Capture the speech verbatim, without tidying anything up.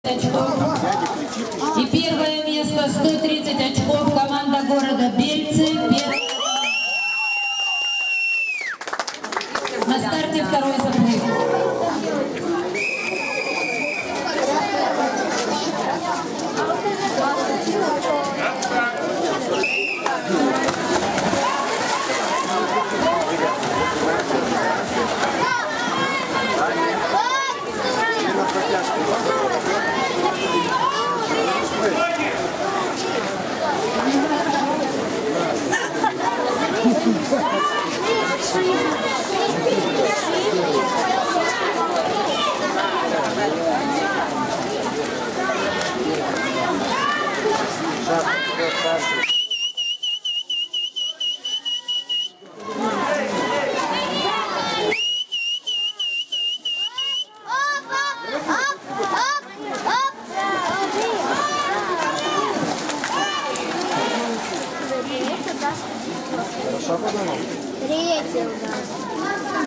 очков. И первое место, сто тридцать очков, команда города Бельцы. На старте второй заплыв. Третий удар.